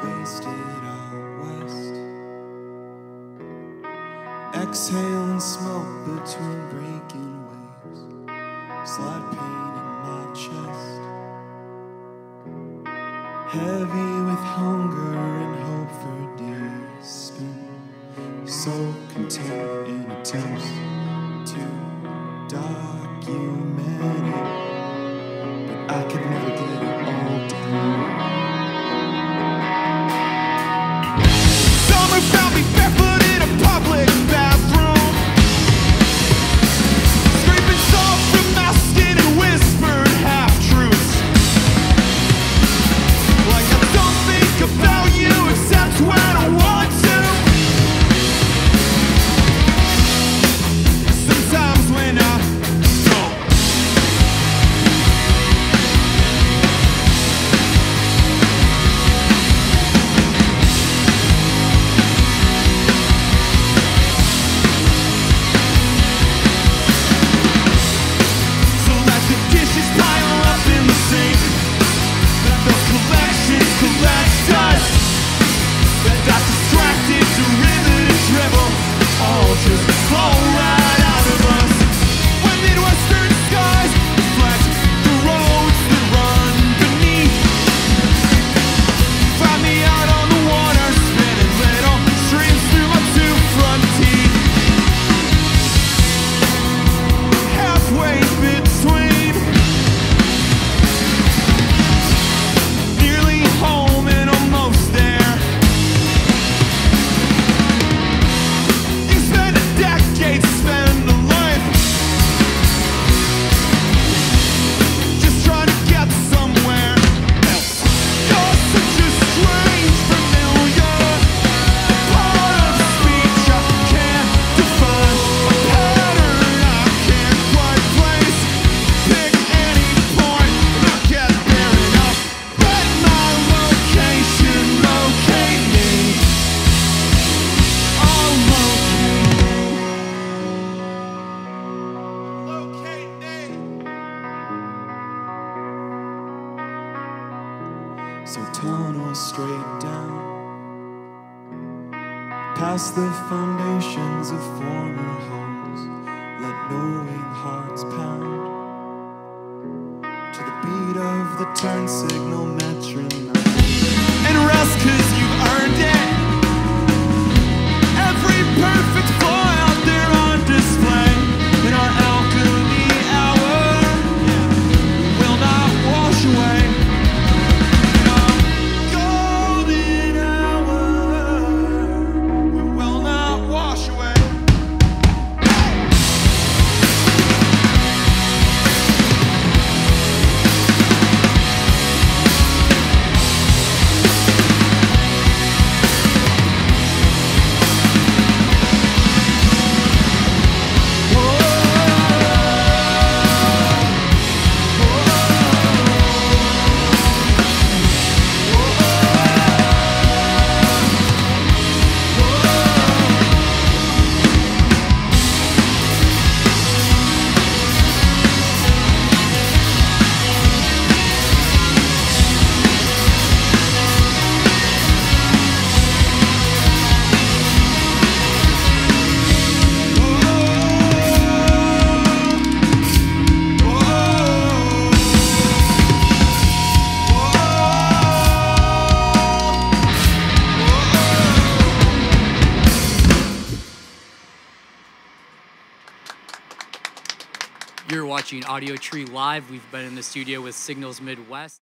wasted out west. Exhaling smoke between breaking waves. Slight pain in my chest. Heavy with hunger and hope for days spent. So content in attempts to document it, but I could never get it all down. Summer found me barefoot in a public bathroom, scraping salt from my skin and whispered half-truths, like I don't think about you except when I want to. Sometimes when I don't. So let the dishes pile up in the sink, let those collections collect dust, that got distracted to rivet and dribble, all just flow right out of us. When Midwestern skies reflect the roads that run beneath, find me out on the water, spinning little streams through my two front teeth, halfway between nearly home and almost there. You spend a decade, spend a life just trying to get somewhere else. You're such a strange, familiar part of speech I can't define, a pattern I can't quite place. Pick any point, not get there enough. Let my location locate me. I'll locate me. So tunnel straight down, past the foundations of former homes. Let knowing hearts pound to the beat of the turn signal metronome. And rest 'cause you've earned it. Every perfect flaw out there on display in our alchemy hour will not wash away. In our golden hour, we will not wash away. You're watching Audiotree Live. We've been in the studio with Signals Midwest.